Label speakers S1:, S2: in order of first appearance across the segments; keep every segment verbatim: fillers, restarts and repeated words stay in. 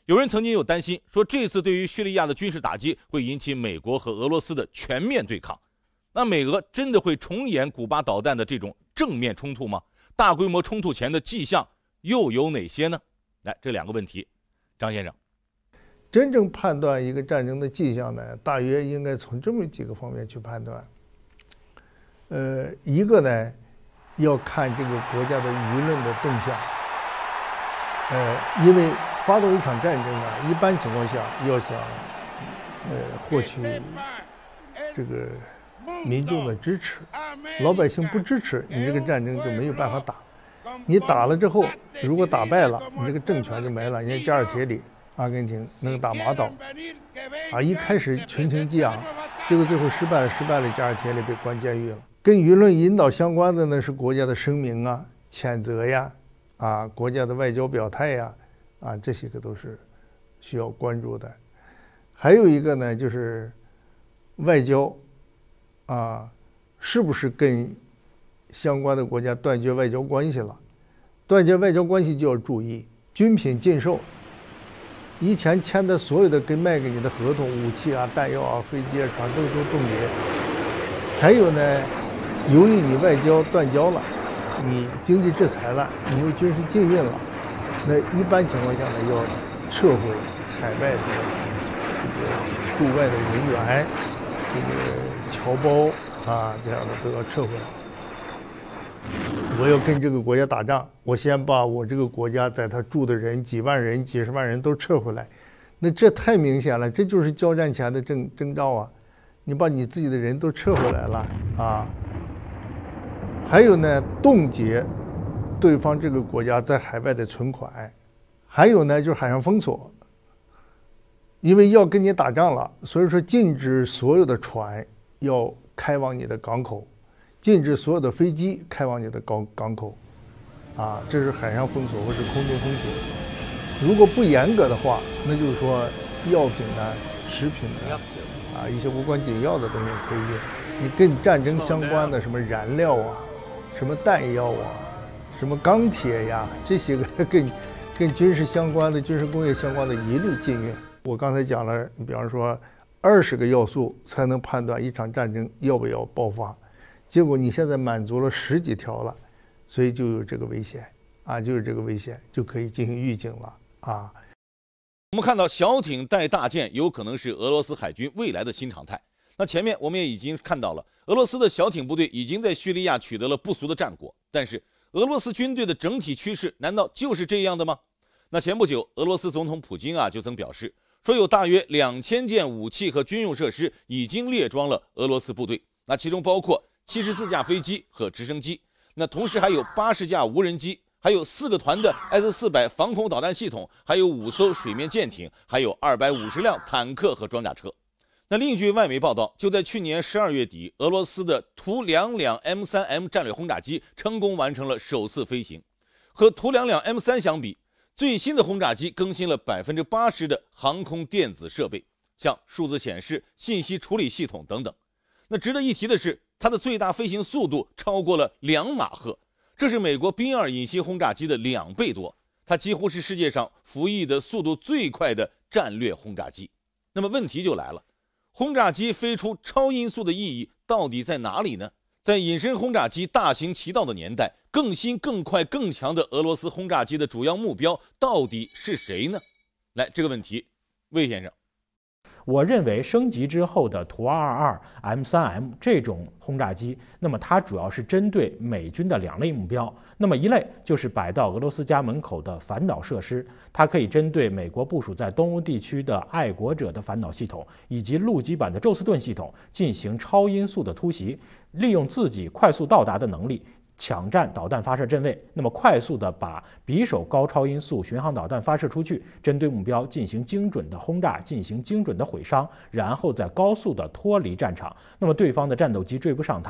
S1: 有人曾经有担心说，这次对于叙利亚的军事打击会引起美国和俄罗斯的全面对抗。那美俄真的会重演古巴导弹的这种正面冲突吗？大规模冲突前的迹象又有哪些呢？来，这两个问题，张先生。
S2: 真正判断一个战争的迹象呢，大约应该从这么几个方面去判断。呃，一个呢，要看这个国家的舆论的动向。呃，因为发动一场战争啊，一般情况下要想呃获取这个民众的支持，老百姓不支持你，这个战争就没有办法打。你打了之后，如果打败了，你这个政权就没了。你看加尔铁里、阿根廷那个打马岛，啊，一开始群情激昂，结果最后失败了，失败了，加尔铁里被关监狱了。跟舆论引导相关的呢是国家的声明啊、谴责呀，啊，国家的外交表态呀，啊，这些个都是需要关注的。还有一个呢就是外交，啊，是不是跟相关的国家断绝外交关系了？断绝外交关系就要注意军品禁售。以前签的所有的跟卖给你的合同、武器啊、弹药啊、飞机啊、船都都冻结。还有呢，由于你外交断交了，你经济制裁了，你又军事禁运了，那一般情况下呢，要撤回海外的这个驻外的人员、这个侨胞啊，这样的都要撤回来。我要跟这个国家打仗，我先把我这个国家在他住的人几万人、几十万人都撤回来，那这太明显了，这就是交战前的征征兆啊！你把你自己的人都撤回来了啊！还有呢，冻结对方这个国家在海外的存款，还有呢就是海上封锁，因为要跟你打仗了，所以说禁止所有的船要开往你的港口。禁止所有的飞机开往你的港港口，啊，这是海上封锁或者空中封锁。如果不严格的话，那就是说药品呢、食品呢，啊，一些无关紧要的东西可以用。你跟战争相关的什么燃料啊、什么弹药啊、什么钢铁呀，这些个跟跟军事相关的、军事工业相关的一律禁运。我刚才讲了，比方说二十个要素才能判断一场战争要不要爆发。结果你现在满足了十几条了，所以就有这个危险啊，就有这个危险，就可以进行预警了啊。
S1: 我们看到小艇带大舰有可能是俄罗斯海军未来的新常态。那前面我们也已经看到了，俄罗斯的小艇部队已经在叙利亚取得了不俗的战果，但是俄罗斯军队的整体趋势难道就是这样的吗？那前不久，俄罗斯总统普京啊就曾表示说，有大约两千件武器和军用设施已经列装了俄罗斯部队，那其中包括七十四架飞机和直升机，那同时还有八十架无人机，还有四个团的 S 四百 防空导弹系统，还有五艘水面舰艇，还有二百五十辆坦克和装甲车。那另据外媒报道，就在去年十二月底，俄罗斯的图两两 M 三 M 战略轰炸机成功完成了首次飞行。和图两两 M 三 相比，最新的轰炸机更新了 百分之八十 的航空电子设备，像数字显示、信息处理系统等等。那值得一提的是，它的最大飞行速度超过了两马赫，这是美国宾二隐形轰炸机的两倍多，它几乎是世界上服役的速度最快的战略轰炸机。那么问题就来了，轰炸机飞出超音速的意义到底在哪里呢？在隐身轰炸机大行其道的年代，更新、更快、更强的俄罗斯轰炸机的主要目标到底是谁呢？来，这个问题，魏先生。
S3: 我认为升级之后的图二二二 M 三 M 这种轰炸机，那么它主要是针对美军的两类目标。那么一类就是摆到俄罗斯家门口的反导设施，它可以针对美国部署在东欧地区的爱国者的反导系统以及陆基版的宙斯盾系统进行超音速的突袭，利用自己快速到达的能力抢占导弹发射阵位，那么快速的把匕首高超音速巡航导弹发射出去，针对目标进行精准的轰炸，进行精准的毁伤，然后再高速的脱离战场。那么对方的战斗机追不上它，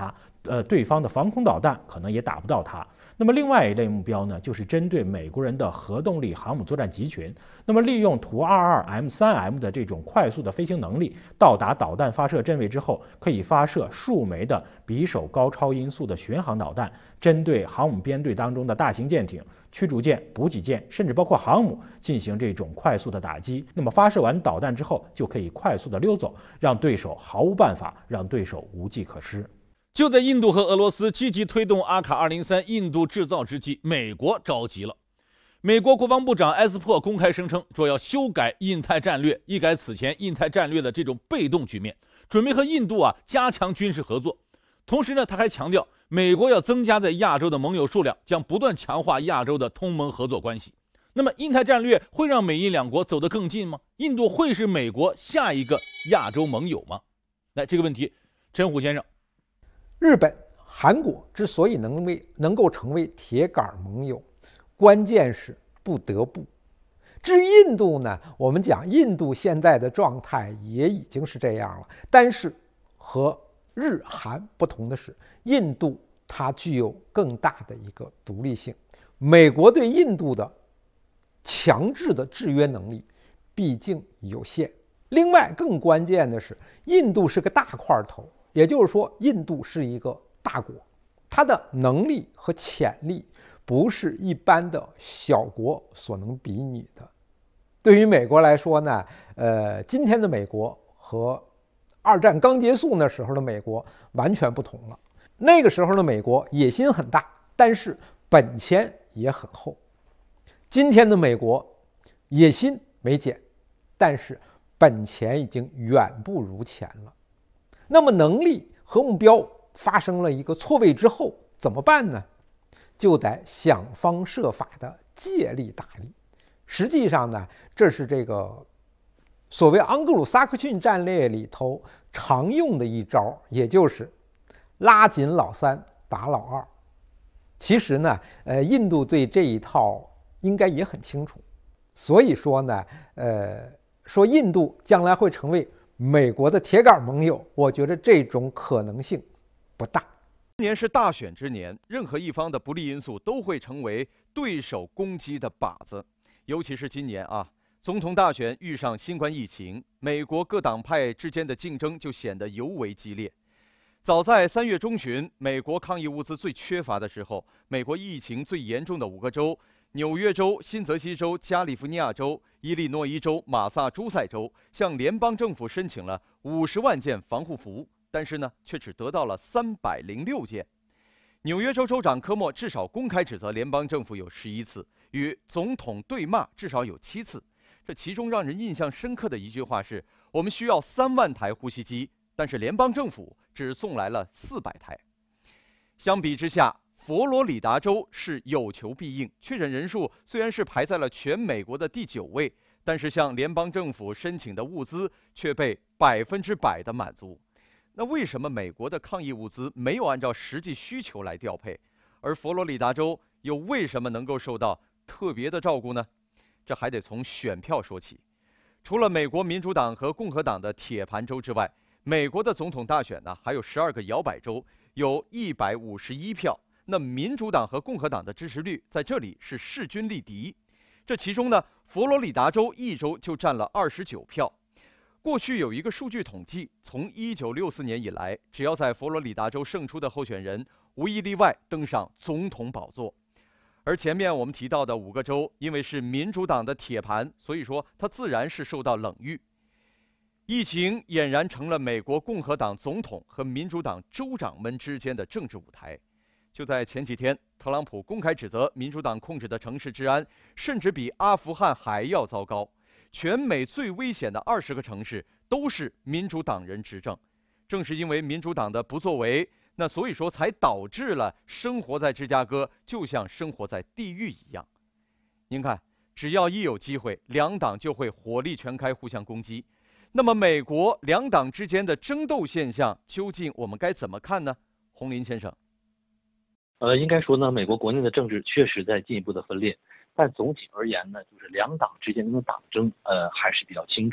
S3: 呃对方的防空导弹可能也打不到它。那么另外一类目标呢，就是针对美国人的核动力航母作战集群。那么利用图 二十二 M 三 M 的这种快速的飞行能力，到达导弹发射阵位之后，可以发射数枚的匕首高超音速的巡航导弹，针对航母编队当中的大型舰艇、驱逐舰、补给舰，甚至包括航母进行这种快速的打击。那么发射完导弹之后，就可以快速的溜走，让对手毫无办法，让对手无计可施。
S1: 就在印度和俄罗斯积极推动阿卡二零三印度制造之际，美国着急了。美国国防部长埃斯珀公开声称，说要修改印太战略，一改此前印太战略的这种被动局面，准备和印度啊加强军事合作。同时呢，他还强调，美国要增加在亚洲的盟友数量，将不断强化亚洲的同盟合作关系。那么，印太战略会让美印两国走得更近吗？印度会是美国下一个亚洲盟友吗？来，这个问题，陈虎先生。
S4: 日本、韩国之所以能为能够成为铁杆盟友，关键是不得不。至于印度呢，我们讲印度现在的状态也已经是这样了，但是和日韩不同的是，印度它具有更大的一个独立性。美国对印度的强制的制约能力毕竟有限。另外，更关键的是，印度是个大块头。也就是说，印度是一个大国，它的能力和潜力不是一般的小国所能比拟的。对于美国来说呢，呃，今天的美国和二战刚结束那时候的美国完全不同了。那个时候的美国野心很大，但是本钱也很厚。今天的美国野心没减，但是本钱已经远不如前了。那么能力和目标发生了一个错位之后怎么办呢？就得想方设法的借力打力。实际上呢，这是这个所谓盎格鲁撒克逊战略里头常用的一招，也就是拉紧老三打老二。其实呢，呃，印度对这一套应该也很清楚。所以说呢，呃，说印度将来会成为美国的铁杆盟友，我觉得这种可能性不大。
S5: 今年是大选之年，任何一方的不利因素都会成为对手攻击的靶子。尤其是今年啊，总统大选遇上新冠疫情，美国各党派之间的竞争就显得尤为激烈。早在三月中旬，美国抗疫物资最缺乏的时候，美国疫情最严重的五个州——纽约州、新泽西州、加利福尼亚州、伊利诺伊州、马萨诸塞州向联邦政府申请了五十万件防护服，但是呢，却只得到了三百零六件。纽约州州长科莫至少公开指责联邦政府有十一次，与总统对骂至少有七次。这其中让人印象深刻的一句话是：我们需要三万台呼吸机，但是联邦政府只送来了四百台。相比之下，佛罗里达州是有求必应，确诊人数虽然是排在了全美国的第九位，但是向联邦政府申请的物资却被百分之百的满足。那为什么美国的抗疫物资没有按照实际需求来调配，而佛罗里达州又为什么能够受到特别的照顾呢？这还得从选票说起。除了美国民主党和共和党的铁盘州之外，美国的总统大选呢还有十二个摇摆州，有一百五十一票。那民主党和共和党的支持率在这里是势均力敌。这其中呢，佛罗里达州一州就占了二十九票。过去有一个数据统计，从一九六四年以来，只要在佛罗里达州胜出的候选人，无一例外登上总统宝座。而前面我们提到的五个州，因为是民主党的铁盘，所以说它自然是受到冷遇。疫情俨然成了美国共和党总统和民主党州长们之间的政治舞台。就在前几天，特朗普公开指责民主党控制的城市治安甚至比阿富汗还要糟糕。全美最危险的二十个城市都是民主党人执政，正是因为民主党的不作为，那所以说才导致了生活在芝加哥就像生活在地狱一样。您看，只要一有机会，两党就会火力全开，互相攻击。那么，美国两党之间的争斗现象，究竟我们该怎么看呢？洪林先生，
S6: 呃，应该说呢，美国国内的政治确实在进一步的分裂。但总体而言呢，就是两党之间的党争，呃，还是比较清楚的。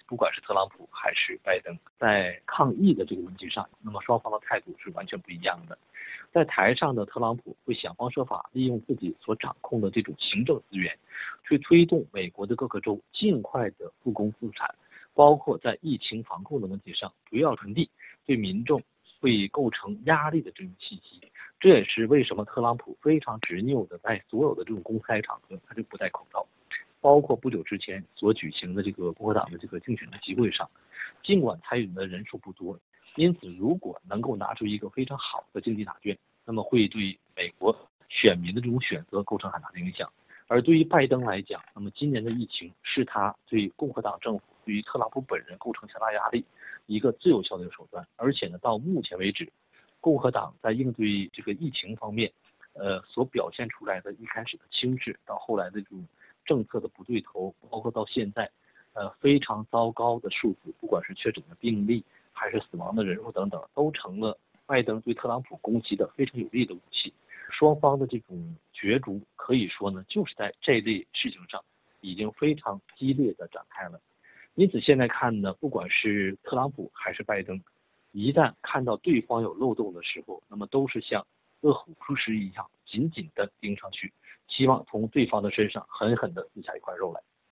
S6: 不管是特朗普还是拜登，在抗疫的这个问题上，那么双方的态度是完全不一样的。在台上的特朗普会想方设法利用自己所掌控的这种行政资源，去推动美国的各个州尽快的复工复产，包括在疫情防控的问题上不要传递对民众会构成压力的这种气息。这也是为什么特朗普非常执拗的在所有的这种公开场合他就不戴口罩，包括不久之前所举行的这个共和党的这个竞选的集会上，尽管参与的人数不多，因此如果能够拿出一个非常好的经济答卷，那么会对美国选民的这种选择构成很大的影响。而对于拜登来讲，那么今年的疫情是他对共和党政府对于特朗普本人构成强大压力一个最有效的一个手段。而且呢，到目前为止，共和党在应对这个疫情方面，呃，所表现出来的一开始的轻视，到后来的这种政策的不对头，包括到现在，呃，非常糟糕的数字，不管是确诊的病例还是死亡的人数等等，都成了拜登对特朗普攻击的非常有力的武器。双方的这种角逐可以说呢，就是在这类事情上已经非常激烈的展开了。因此现在看呢，不管是特朗普还是拜登，一旦看到对方有漏洞的时候，那么都是像饿虎扑食一样紧紧的盯上去，希望从对方的身上狠狠的撕下一块肉来。